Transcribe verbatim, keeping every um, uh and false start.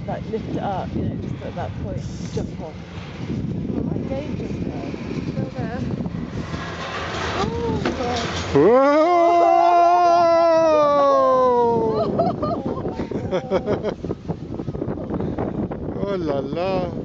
like lift it up, you know, just at that point, jump off. Quite dangerous though. Still there. Oh god. Whoa! Oh la la!